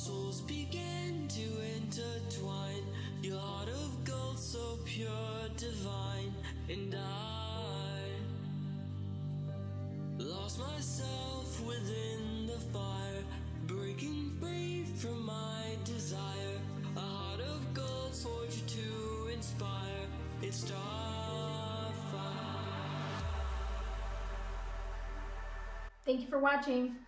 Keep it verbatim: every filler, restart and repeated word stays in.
souls began to intertwine. Your heart of gold, so pure, divine. And I lost myself within the fire, breaking free from my desire. A heart of gold forged you to inspire. It's starfire. Thank you for watching.